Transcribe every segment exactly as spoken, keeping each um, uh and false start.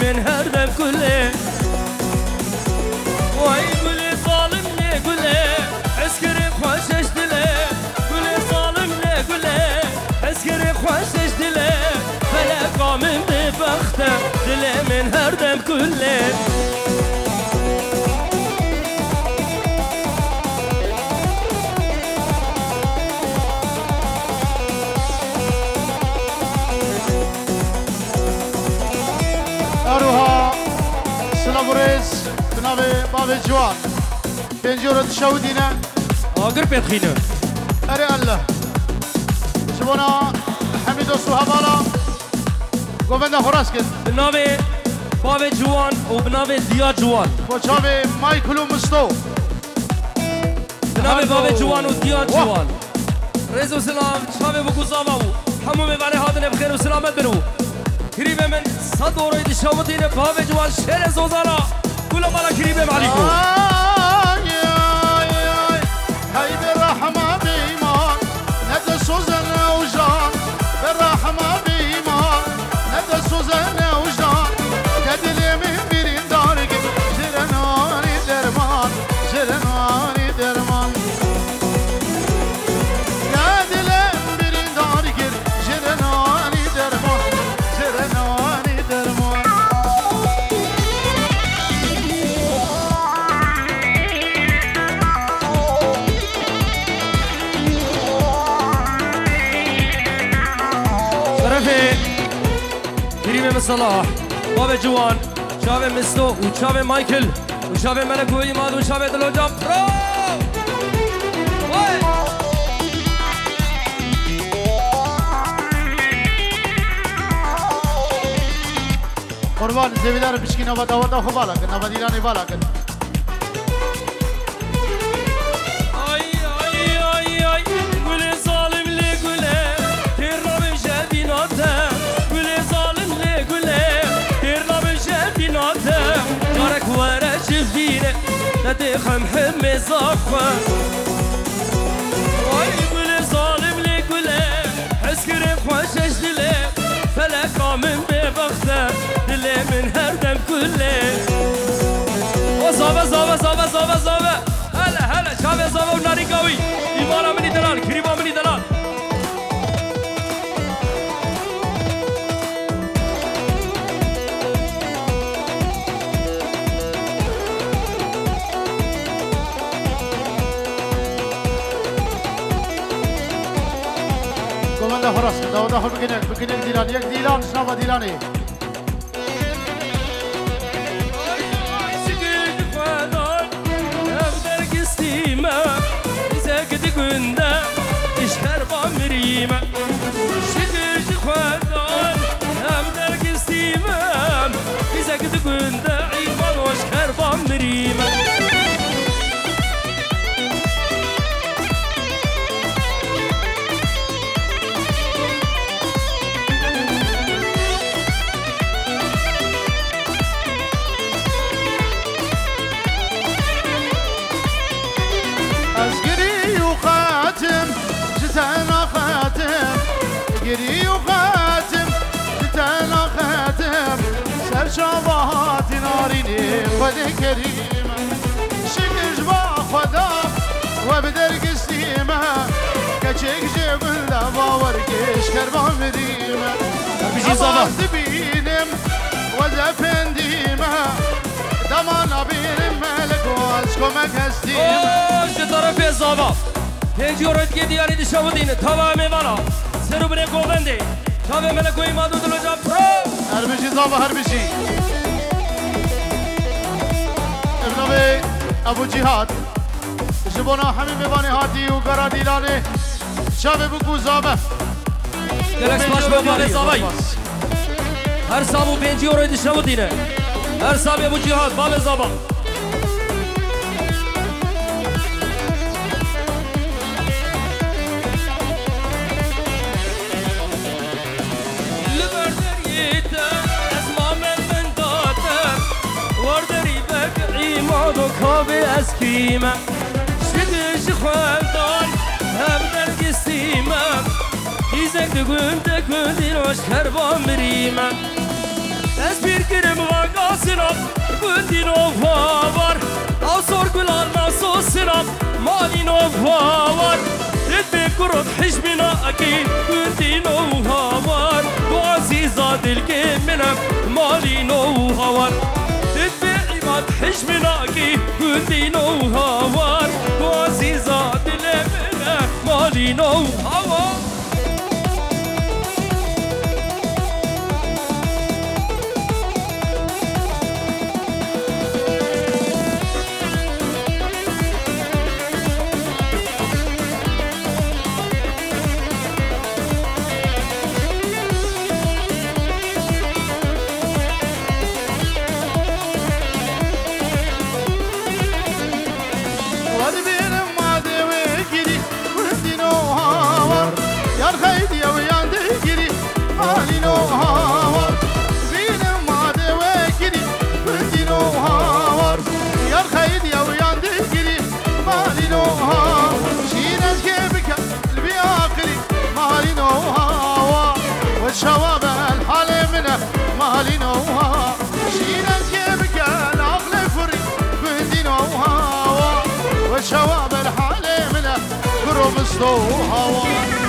من هر دم كله وای گل ظالم نه گله عسكري خوشش دله گل ظالم نه گله عسكري خوشش دله فلك من ببخته دله من هر دم كله أروها سلاموريز بنابي بابي جوان بنجورة شودينا آگر بيتخينه أري الله جبونا حميد وصوهبالا قوبندا خراس كد بنابي بابي جوان وبنابي ديا جوان وشابي مايكلو مستو بنابي بابي جوان وديا جوان رزق وسلام شابي بقوزاوا حمو مباري هادن بخير وسلامت برو كريمه من صد ورا يد شاوتين بابي جوان شير زوزانا كل مره كريمه عليكم هاي بالرحمة بإيمان ندى سوزن وجان بالرحمة بإيمان ندى سوزن وجان كدلي من بيرين دارك جرناني درمان جرناني درمان كدلي من بيرين دارك جرناني درمان جرناني درمان كريمه صلاح بابا جوان شاوه مستو وشاوه مايكل وشاوه ملك وإيمان وشاوه دلو جام برو وي قربان زویدار بشکی نوبت آورده خوب بالا کن نوبت ایرانی بالا کن ay ay ay ay gule zalimle gule terrabim jebinate gule zalimle gule terrabim jebinate jarek wara jivdine tadi khamhim zakwa ay gule zalimle gule askeri خوشش dile felek amin bebakte dile min her dem kulle o zava zava zava zava zava هلا هلا شباب يا زلمه وناري قوي ايمانا مني دلال كريمه مني دلال قومندا خلاص داود داخل بكنك بكنك ديلان يك ديلان شنو ديلاني günde işler bamirime şidir xwedar hem derk istimem bize gidi günde iman hoş her bamirime جتنا خاتم قري وخاتم جتنا خاتم سرشابات ناريني خد كريمة شكش با خدا وبدرك استيمة كشك جبل دباور كش كربان مريمة بيجي صباح بينم وزفنديمة دمانا بينم ملك واسكمك استيمة اوه شو طرف يا صباح پنج یورت که دیاری دشاو دینه تمام والا سرو بره گوبنده تمام ملک کوئی مادو دلو جا پرو هر بشی زابا هر بشی ابن ابو جهاد جبونا همین میوانه هاتی و گرا دیلانه شب بگو زابه دلکس باش بابا زابای هر سامو پنج یورت دشاو دینه هر سام ابو جهاد باب زابا مادو کابه از کیمه شدش خواهدان هم در گستیمه ایزک دگون دگون دیروش کربان بریمه دست بیر گرم غاقا سنم گندی نوفاور او سرگلال ناسو سنم مالی نوفاور دد بکرد حجمنا اکی گندی نوفاور دو عزیزا دلگی منم مالی نوفاور دد بعباد حجمنا اکی گندی نوفاور دو عزیزا دلگی منم مالی نوفاور شواب الحالي منه مالي نوها شينا كيف قال عقلي فري بدي نوها والشواب الحالي منه قرب استوها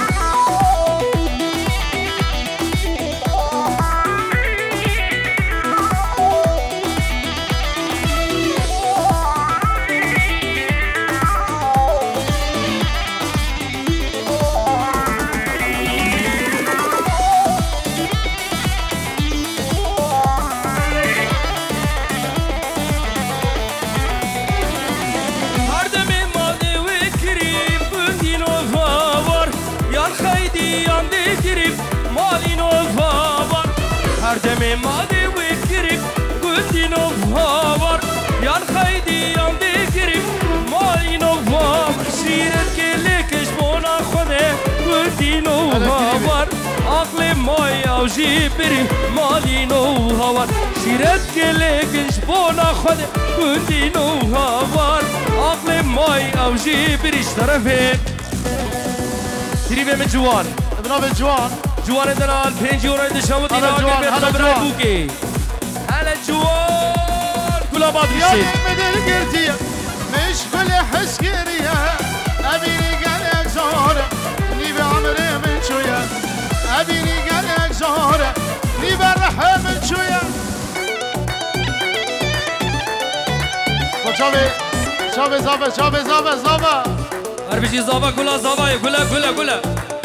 دمي مادي وكريم قلتي نوفاور يا الخيدي يا مدكريم مالي نوفاور شيرت كلك شبونا خذي قلتي نوفاور عقلي ماي او جيبري مالي نوفاور شيرت كلك شبونا خذي قلتي نوفاور عقلي ماي او جيبري اشترفت تريبه من جوان ابن جوان جوان دلال پنج یورو دشاوت اینا قلبی خبرای بوکی هلا جوان كلها بعض الشيء يا مدل قرتي مش كل حس كريا ابيني قالك زهره ني بعمري من شويه ابيني قالك زهره ني برحه من شويه شابي شابي زابا شابي زابا زابا اربيجي زابا كلها زابا كلها كلها كلها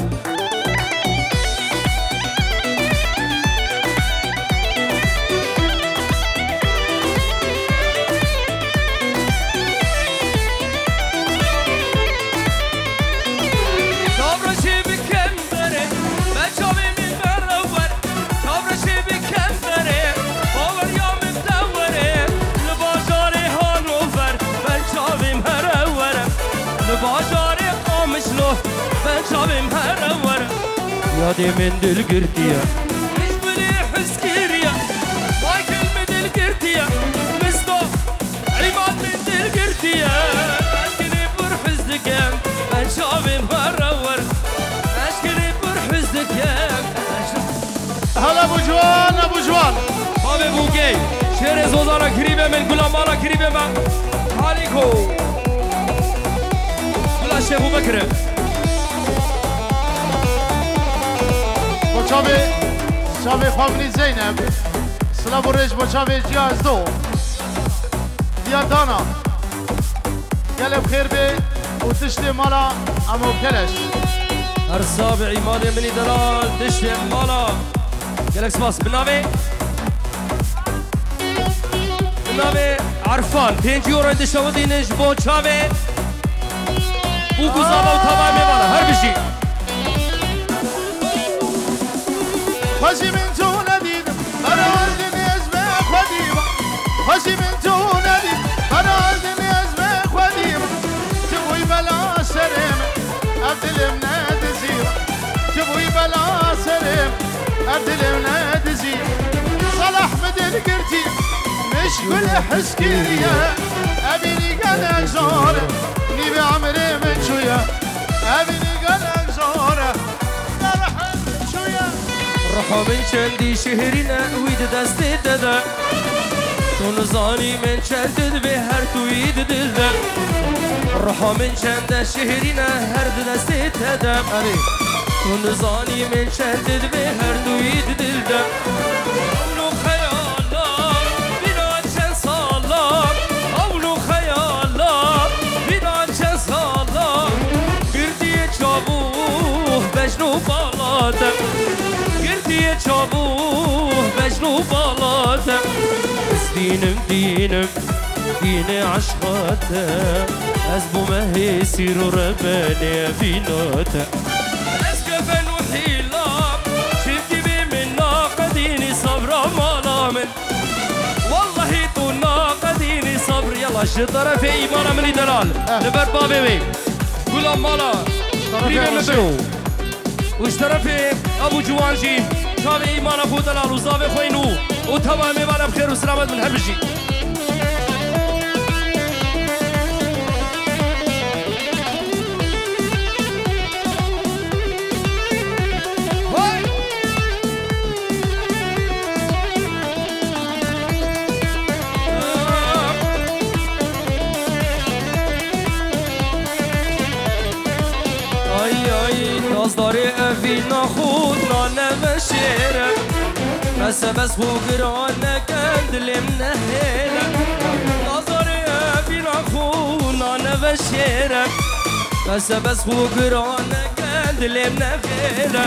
يادي من دل قرتيا مش بلي حس كيريا مايكل من دل قرتيا مستو عماد من دل قرتيا اشكني برحز دكام انشافي مهرور اشكني برحز دكام هلا ابو جوان ابو جوان بابي بوكي شير زوزارا قريبه من كل مالا قريبه من عليكو كل شيخ ابو بكر شابي شابي فاملي زينب سلام وريش با شابي جهاز دو يا دانا قلب خير بي وتشتي مالا امو كلش السابع مالي مني دلال تشتي مالا قالك سباس بالنامي بالنامي عرفان بينج يورو انت شاودي نجبو شابي بوكو زابا وتمامي مالا هر بشي خوشی من تو ندیدم برای نیازم خودیم خوشی من تو ندیدم برای نیازم خودیم تبوی بلا سرم ابدلم ندزیم تبوی بلا سرم ابدلم ندزیم صلاح مدل قرتي مش كل حس كيريا ابيني قلق زوره نبي عمري من شويه ابيني قلق زوره من چندی شهرینه وید دست داده تو نزانی من چند به هر توید دل ده روحا من چند شهرینه هر دست داده تو نزانی من چند به هر توید دل ده اولو خیالا بینا چند سالا اولو خیالا بینا چند سالا گردی چابوه بجنو بالاده گردی چابوه بجنو بالاده دينم دينم دين عشقاته أزبو ما هي سير رباني في نوته أسكفن وحيلا شفتي بي من ناقديني صبر مالامن والله تو ناقديني صبر يلا شطرة في إيمانا مني دلال لبر بابي بي قول مالا قريبا مبرو واشترى في أبو جوانجين شابي إيمانا فو دلال وزابي خوينو وتمام وانا بخير وسلامات من هربشي ay ay نازداری افینا خود نانمشیره بس بس فوقران نکند لم نهیلم نظری بینا خونا نوشیرم بس بس فوقران نکند لم نهیلم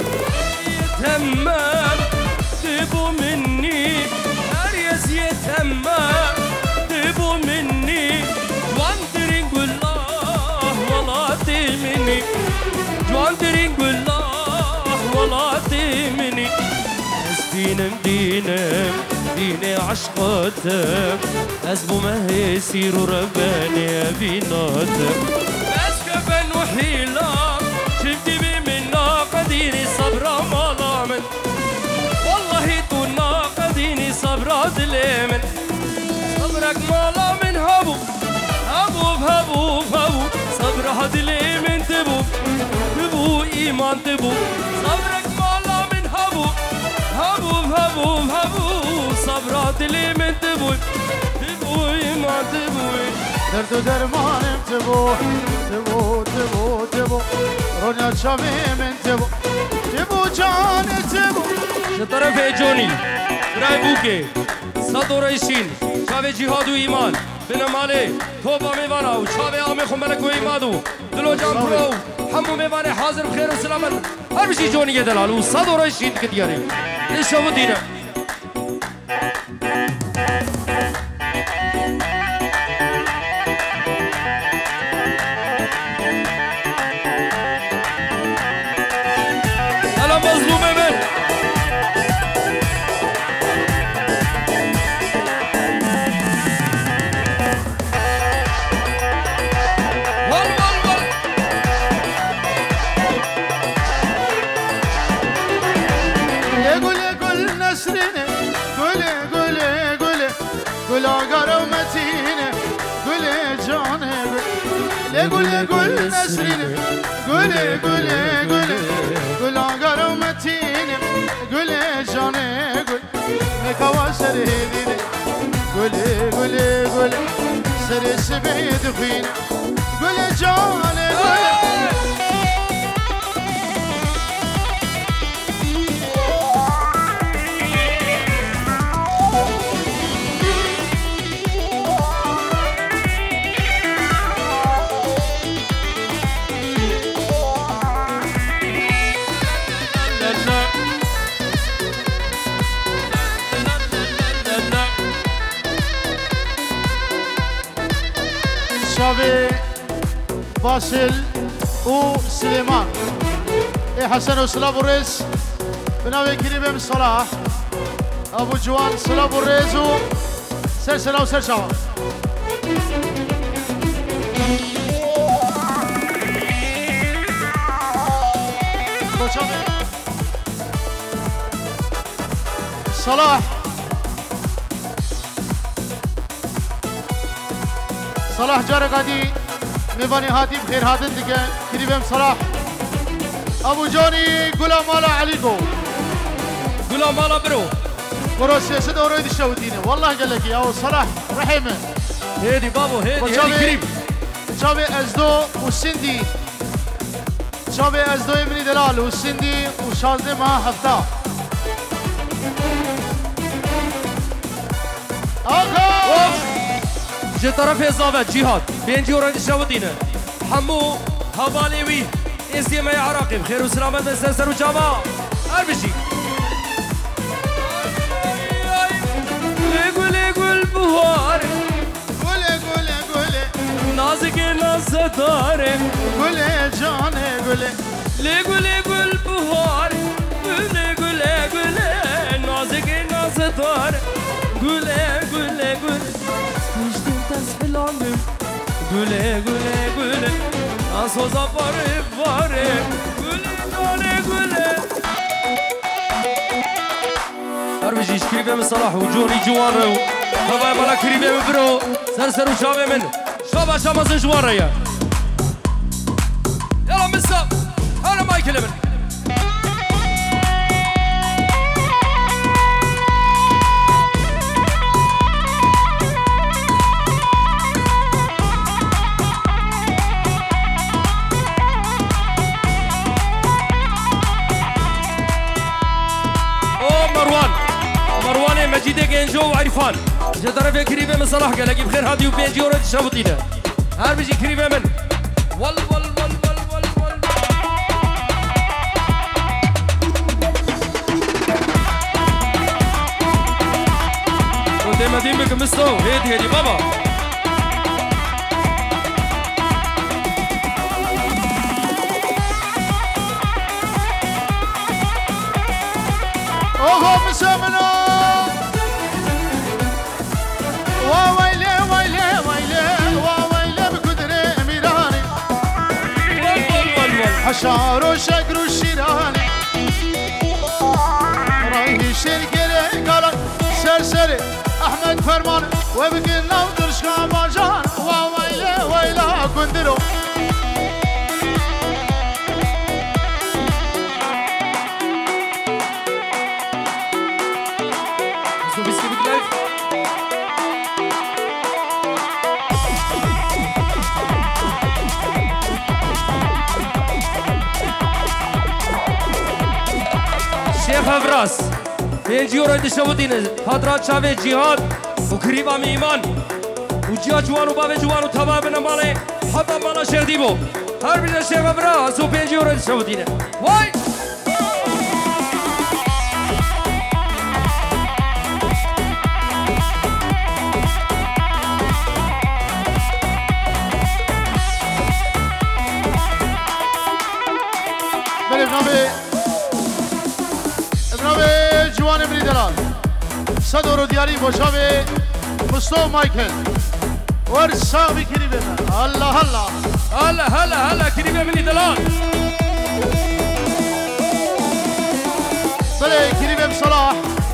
يتمم تبو مني أريس يتمم تبو مني واندرين الله ولا تمني واندرين الله ولا تمني دينم دينم ديني عشقاتم أزبو ما هي سير رباني بيناتم بس كفن وحيلة شفتي بي من ناقديني صبرا مالامن والله تو ناقديني صبرا دليمن صبرك مالامن هبو هبو هبو هبو صبرا دليمن تبو تبو إيمان تبو صبرك مالامن هبو هبو هبو هبو صبرات اللي من تبوي تبوي ما تبوي درد درمانم تبو تبو تبو تبو رونيا شامي من تبو تبو جان تبو شطرف جوني راي بوكي صدو ريشين شاوي جهاد و ایمان بنماله توبا میوانا و شاوي آمي خمبلك و ایمادو دلو جان برو همو میوانه حاضر بخير و سلامت هر بشي جوني دلال و صدو ريشين كدياري نشوفو دينا أنا مظلوم من ول ول ول يقول يقول نسرنا قول قول قول قول عقر ومتينة قول جانا قول يقول نسرنا قول قول قول قول عقر ومتينة قول جانا قول مكوا سريدنا قول قول قول سر سبيد فينا قول جانا قول شافي باسل وسليمان إيه حسن وصلاب الرئيس بناوي كريم صلاح أبو جوان صلاب الرئيس سلسلة وسلسلة صلاح صلاح جارك هادي ميفاني هادي بخير هادي دقا كريم صلاح أبو جوني قولا مالا عليكم قولا مالا برو برو سياسة دورو يدشتو دينه والله قال لك يا صلاح رحمه هيدي بابو هيدي هيدي كريم شابي ازدو وسندي شابي ازدو ابني دلال وسندي وشازده مع هفتا آقا جي طرف إضافة جهاد بين جورا يدشتو دينه حمو هواليوي إزيما يا عراقي بخير وسلامة من سلسل وجامعة أربشي قولي قول بوار قولي قولي قولي نازك ناز داري قولي جاني قولي لي قولي قول بوار قولي قولي قولي نازك ناز داري قولي قولي قولي مشتين تسفل عندهم قولي قولي قولي أصوصا باري باري قولي قولي قولي أربجيش كريبه من صلاح وجوري جوان رو هواي بالا كريبه من برو سرسر وشابه من شابه شامزن جوان ريا يلا مسا هانا مايكل من مجيدة جنجو وعرفان جدرة كريمة من صلاح قال لك بخير هادي وبينجي ورد الشابطينة هار بيجي كريمة من وال وال وال وال وال وال وديما ديمك مستو هيدي هيدي بابا اوه مسامنا وويلي ويلي ويلي وويلي بقدر اميراني حشار وشقر وشيراني رايي شرقري قال سرسري احمد فرمان وبقينا ودرش كامجان وويلي ويلا كندرو شيخ افراس بينجي ورد الشابطين حضرات شافي جهاد وكريبا من ايمان وجهاد جوان وبابي جوان وتبا بن مالي حتى مالا شيخ ديبو هر بيجا شيخ افراس وبينجي ورد الشابطين واي بله بنابه بنابه جوان ابنی دلال صدر دیاری باشابه مستو مایکل ور ساقی کریبه الله الله هلا هلا هلا كريمة من دلال بله کریبه بصلاح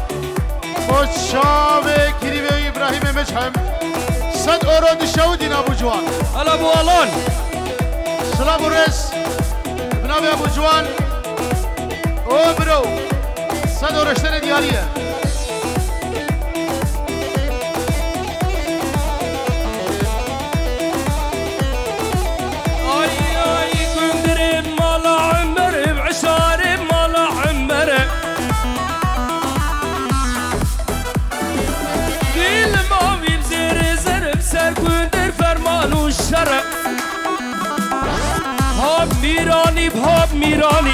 باشابه کریبه ابراهیم مجحم صد اورو دشودین ابو جوان هلا ابو الون سلام ورس بنابه ابو جوان او برو صد اورشتن دیاریه میرانی باب میرانی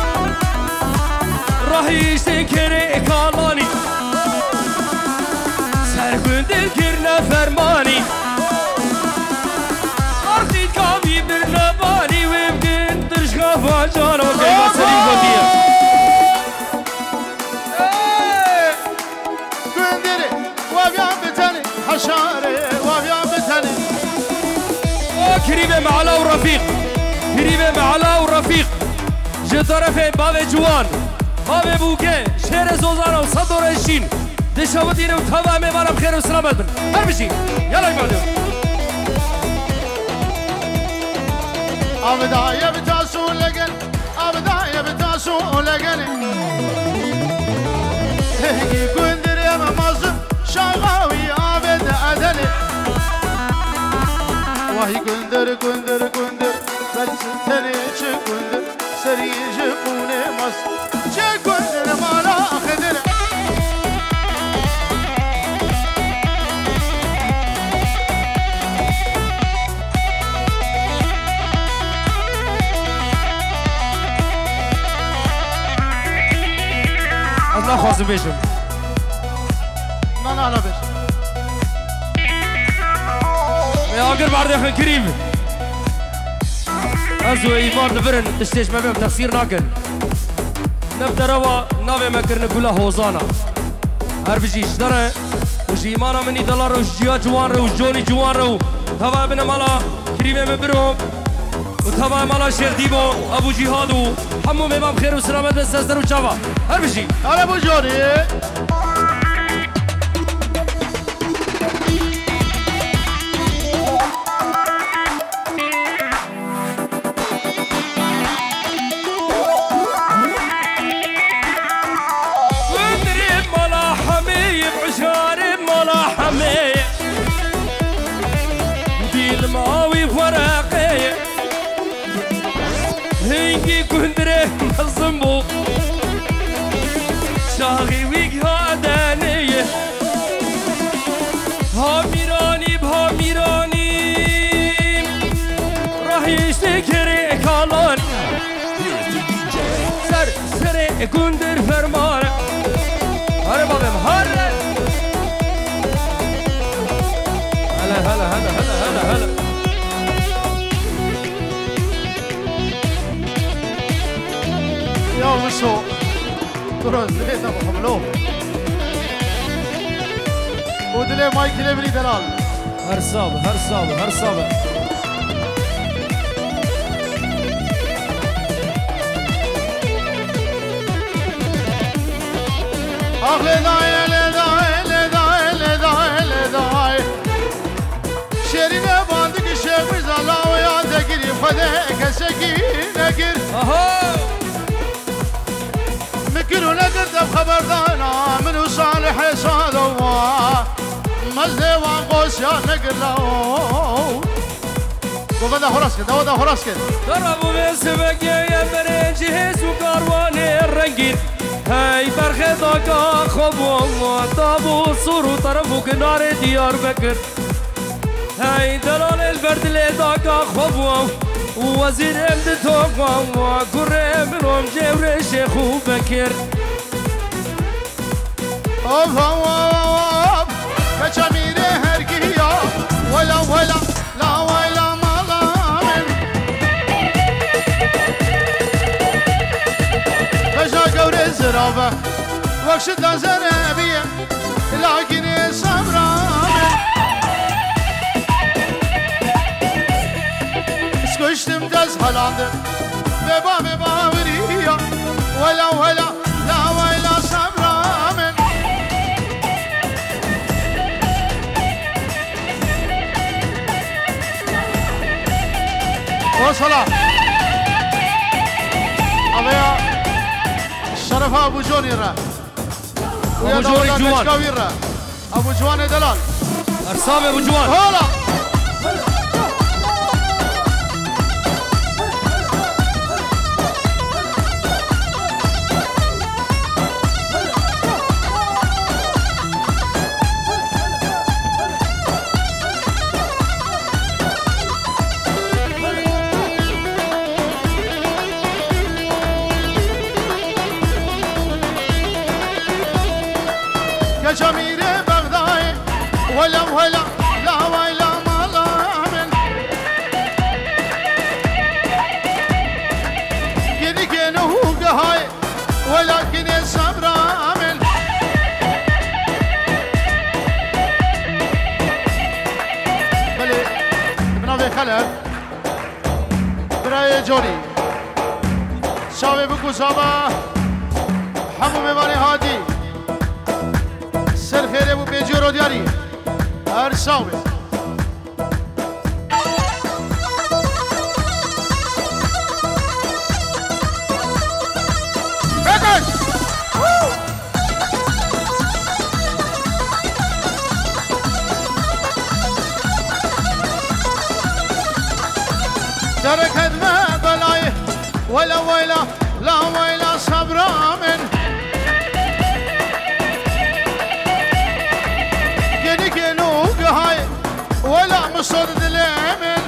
راهی سکره کالانی سرگندل کرنه فرمانی آرتید کامی برنبانی و بگن درشگاه واجان و گیما سری بودیه گندره وابیان بتنی حشاره وابیان بتنی كريمة معلا ورفيق كريمة معلا ورفيق جي طرفين بابي جوان بابي بوكي شير زوزانا وصدر الشين دشاوتين وتهوى ميبانا بخير وسلامة بن هربشي يلا يماليو أبدا يا بتاسو لقن أبدا يا بتاسو لقن راهي كندر كندر كندر بس تريش كندر سريج قوني مص جا كندر مالا خدر الله خواست بيشم لا لا لا بيش يا أقر بعد يا أخي كريم أزو إيمان دبرن تشتيش ما بيب تخسير ناكن نبدأ روا ناوي ما كرن كلها هوزانا هر بجيش داره وش إيمانا مني دلار وش جيا جوان رو وش جوني جوان رو توا بنا مالا كريمة مبروم وتوا مالا شير ديبو أبو جهادو حمو ميمام خير وسلامت بس أزدر وشافا هر بجي هلا أبو جوني الماوي فرقي هيجي كندره الزنبو شاغي ويك هادانية هاميراني بهاميراني راح يشتكري كالان سر سر كندر فرمان هلا بابم هلا هلا هلا هلا هلا هلا هلا يا وشو ترى زيت ابو حملو ودلي ماي كليبري دلال هر صابه هر صابه هر صابه اخ لداي لداي لداي لداي لداي شيرين باندك الشيخ زلا ويا تقري فداك سكينه كر اهو مكرو نقدر خبردانا منو صالح صادوا مزه وانقوس يا نقلو وغدا خراسك دودا خراسك ضربوا بسبك يا برنج هز وكاروان الرنجين هاي فرخ ضاقا خبوم طابو صورو طرفو كنار ديار بكر هاي دلال البرد اللي ضاقا خبوم ووزير امد توقع وكرم روم جور شيخ بكر اوف اوف كشمير هرقيا ولا ولا لا ولا مالامن فجا قور الزرافة وكشت زرابية لكن صبرامن سكشتم دز هلاندم ببا ببا وريا ولا ولا لا ولا صبرامن وصلا أبيا شرفها أبو جوني را أبو جوني جوان أبو جوان دلال أرسام أبو جوان هلا جميل بغداي ولا ولا لا ولا ما لا من كني كنه هو قهاي ولكن الصبر عمل بلي ابن ابي خلف براي جوني شاوي بكو صبا حمو ميواني هادي سر خیره بو بیجو رو دیاری هر ساوه بکش بكد ما بلاي ولا ويلا لا ويلا صبرا من جني جنوق هاي ولا مصد اليمن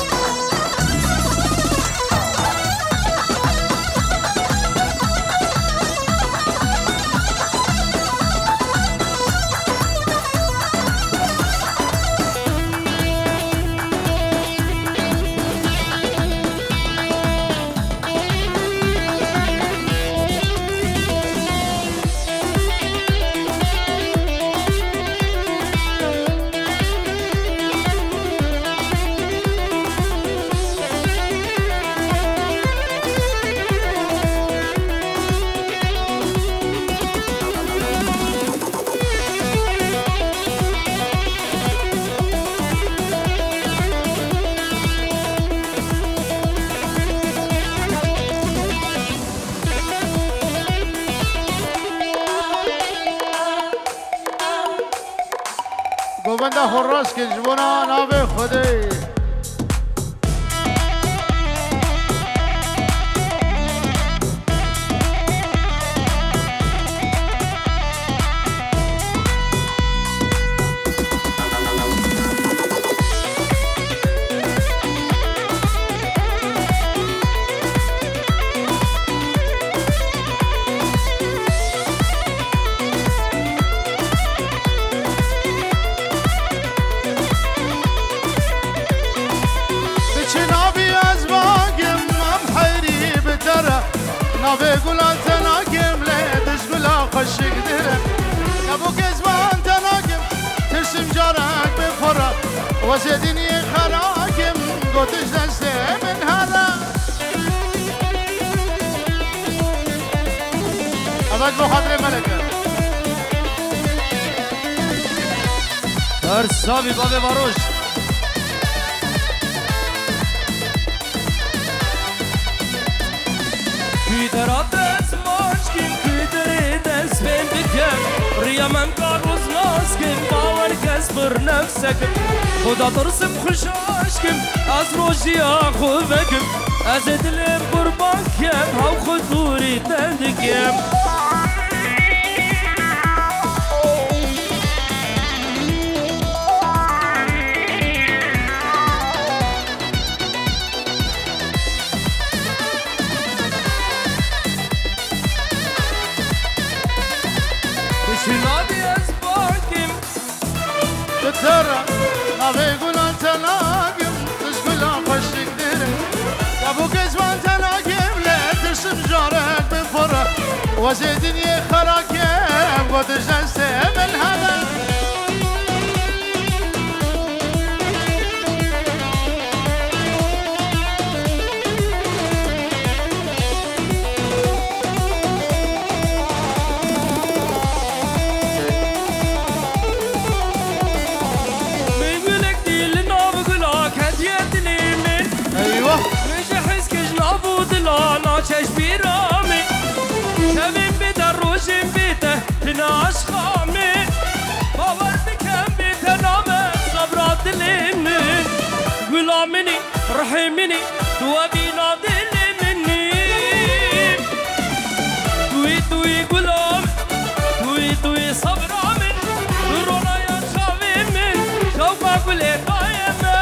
گوبنده خراس که جوانا نابه خودی نابه گلان تناگم لیدش گلا خوشک دیرم نبو کزبان تناگم ترسم جارک بخورا وزیدینی خراگم گوتش دسته من هرا اول بخاطر ملکه ارسابی بابه باروش Küder ates moçkin, küder edes ben dikem Riyamem karuz naskim, bavar kes bir nefsekim Xuda tırsım xuş aşkim, az rojiya xuvekim Ez edilim kurban kem, hav xuduri tendikem ترى نبي قولان تناقم تشقلان خوشك ديرم يا ابو كزبان تناقم لا ترسم جارك بفرة وزيدني خراكم قدش نستهم الهلا چش بیرامی شبیم بیده روشیم بیده تناش خامی باور بکم بیده نامه صبرات دلیمی گلامینی رحیمینی دو بینا دلیمینی دوی دوی گلام دوی دوی صبرامین درونا یا شاویمین شوقا گلی قایمین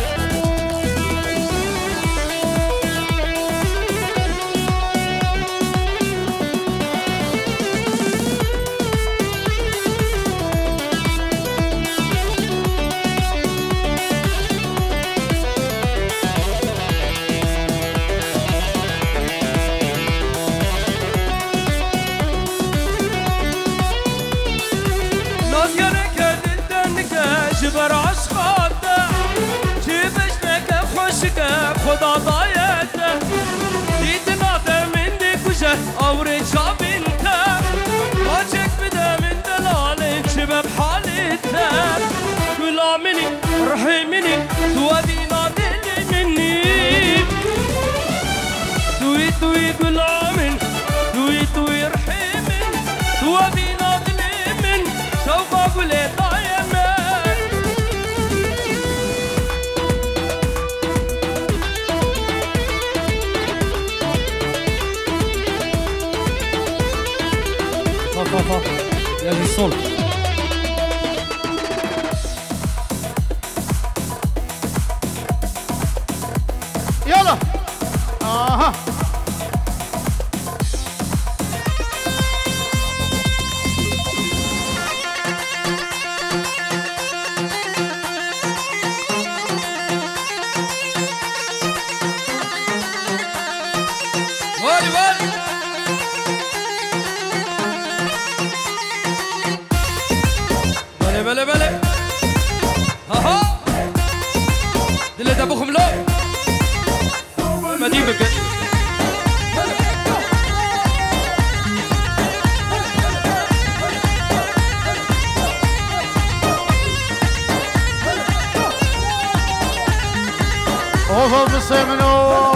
بر عشقات جيبش لك خوشك خدا ضايت ديتنا من ديك وجه اوري شابنت واجك بدا من دلالك شباب حالتها كلامني رحمني تودينا دلي مني توي توي كلامن توي توي رحمن تودينا دلي من شوق اقول Mustafa ya bir sol. Yalla. Aha. Vali vali. Bele bele bele. Aha. Dile de bukhum lo. مدين بك اوه بسمنو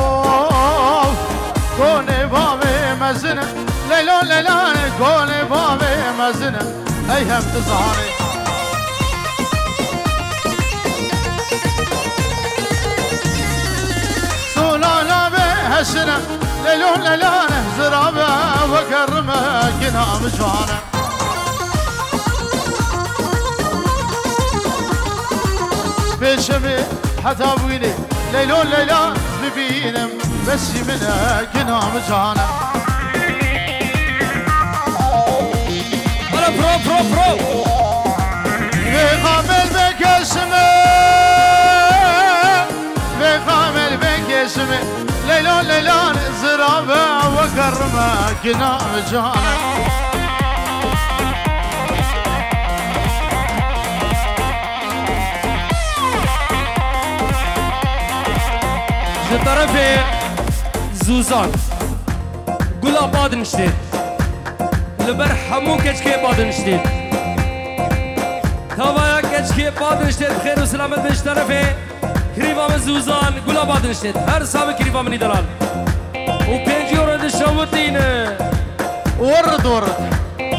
كوني بابي مزنه ليلو ليلان كوني بابي مزنه اي هم تزهري سولانا بهشنا ليلو ليلان زرابه وكرمه كنا مجوانا بشمي حتى بويني ليلو ليلان ببينم بس منها كنا مجانا برو برو برو برو بقامل بك اسمه بقامل بك اسمه ليلو ليلان زرابه وكرمه كنا مجانا طرف زوزان قولا بادن شديد لبر حمو كشكي بادن شديد توايا كشكي بادن شديد خير وسلامت بش طرف كريبا من زوزان قولا بادن شديد هر سامي كريبا مني دلال وبينجي ورد الشوطين ورد ورد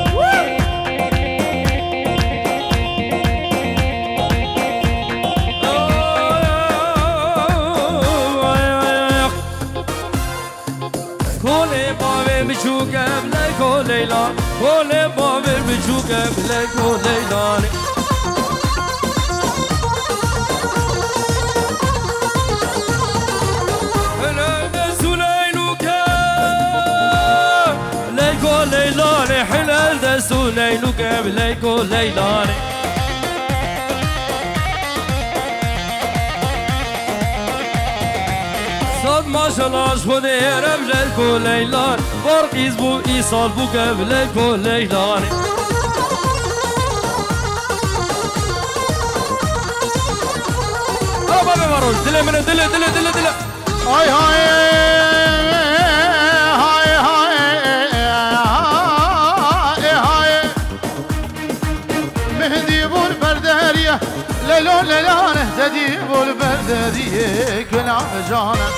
بچوکه بلک و لیلا کل باور بچوکه بلک و لیلا حلال سلیلو که بلک و لیلا حلال سلیلو که بلک و لیلا ماشاءالله خود رمزل کو لیلان برقیز بو ایسال بو قبل کو لیلان آبا بماروش دل منه دل دل دل دل های های های های های مهدی بول برداریه لیلو لیلانه ددی بول برداریه کلام جانه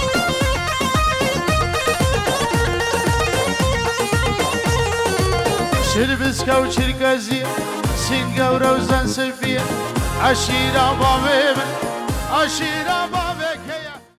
شربسكا وشركازية سنقا وروزان سلبية عشيرة بابي عشيرة